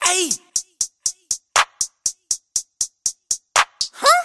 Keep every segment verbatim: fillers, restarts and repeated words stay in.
Ayy. Huh?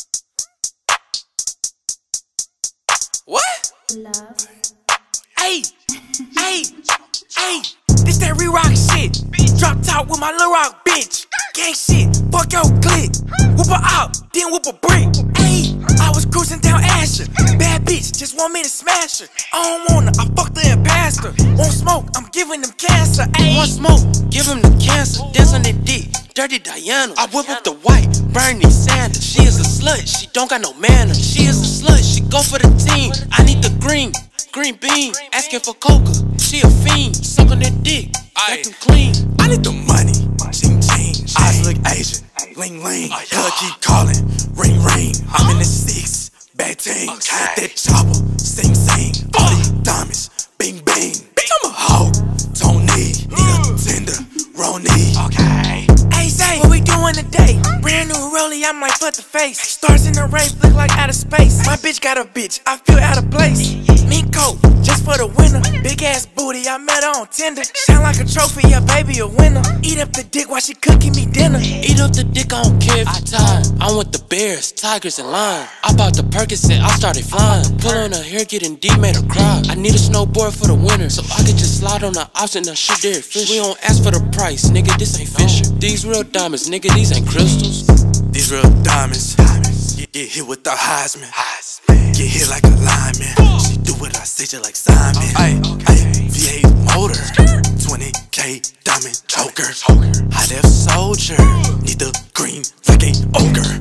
What? Love. Ayy. Ayy. Ayy. This that REROCK shit. Drop top with my Lil Rock bitch. Gang shit. Fuck your clique. Whoop her out, then whoop a brick. Ayy. I was cruising down Asher. Bad bitch, just want me to smash her. I don't want her, I fucked her and passed her. Won't smoke, I'm giving them cancer. Ayy. Want smoke, give him the cancer. Dance on that dick, dirty Diana. I whip up the white, Bernie Sanders. She is a slut, she don't got no manners. She is a slut, she go for the team. I need the green, green bean. Asking for coca, she a fiend. Sucking that dick, got them clean. I need the money, ching ching. Eyes look Asian, ling ling. Hell keep calling, ring ring. I'm in the six, bad team. Hit that chopper, sing sing. All these diamonds, bing bing. Bitch, I'm a hoe, don't need, need a tender, Ronnie. Okay. Hey Zay, what we doing today? Brand new rollie, I'm like fuck the face. Stars in the race, look like outer space. My bitch got a bitch, I feel out of place. Mink coat, just for the winner. Big ass booty, I met her on Tinder. Shine like a trophy, yeah baby a winner. Eat up the dick while she cooking me dinner. Eat up the dick, I don't care if I tired. I'm with the bears, tigers, and lions. I bought the Percocet, I started flying. Pull on her hair, getting deep, made her cry. I need a snowboard for the winter, so I could just slide on the ops and the shit there fish. We don't ask for the price, nigga, this ain't Fisher. These real diamonds, nigga, these ain't crystals. These real diamonds, get, get hit with the Heisman. Get hit like a lineman. She do what I say, just like Simon. Ay, ay, V eight motor, twenty K diamond choker. Highdef soldier, need the green like a ogre.